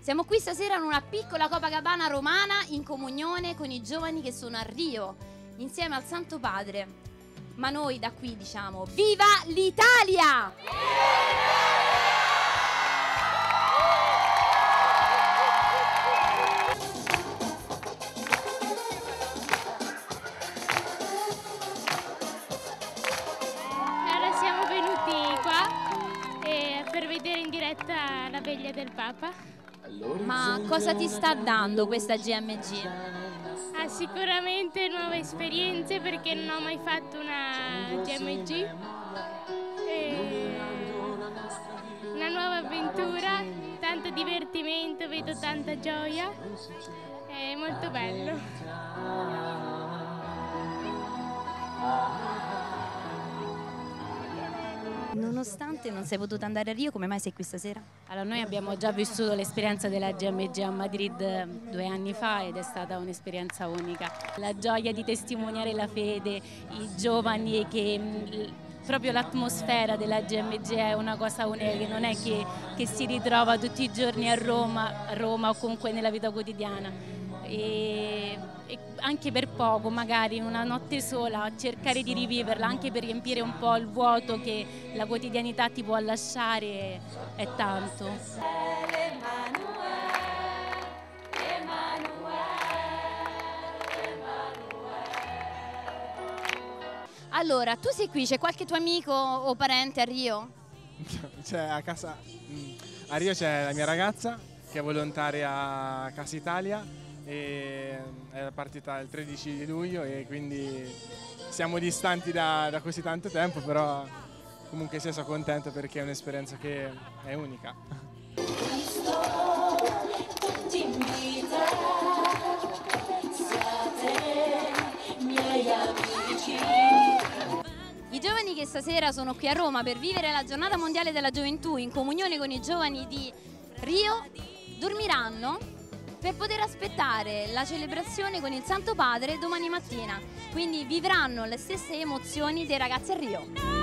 Siamo qui stasera in una piccola Copacabana romana in comunione con i giovani che sono a Rio, insieme al Santo Padre. Ma noi da qui diciamo: viva l'Italia! Allora siamo venuti qua per vedere in diretta la veglia del Papa. Ma cosa ti sta dando questa GMG? Ha sicuramente nuove esperienze perché non ho mai fatto una GMG. Una nuova avventura, tanto divertimento, vedo tanta gioia, è molto bello. Nonostante non sei potuta andare a Rio, come mai sei qui stasera? Allora, noi abbiamo già vissuto l'esperienza della GMG a Madrid 2 anni fa ed è stata un'esperienza unica. La gioia di testimoniare la fede, i giovani, che proprio l'atmosfera della GMG è una cosa unica, che non è che si ritrova tutti i giorni a Roma o comunque nella vita quotidiana. E anche per poco, magari in una notte sola, cercare di riviverla anche per riempire un po' il vuoto che la quotidianità ti può lasciare è tanto. Allora, tu sei qui, c'è qualche tuo amico o parente a Rio? C'è a casa, a Rio c'è la mia ragazza che è volontaria a Casa Italia e è partita il 13 di luglio e quindi siamo distanti da così tanto tempo, però comunque sia sono contento perché è un'esperienza che è unica. I giovani che stasera sono qui a Roma per vivere la giornata mondiale della gioventù in comunione con i giovani di Rio dormiranno per poter aspettare la celebrazione con il Santo Padre domani mattina, quindi vivranno le stesse emozioni dei ragazzi a Rio.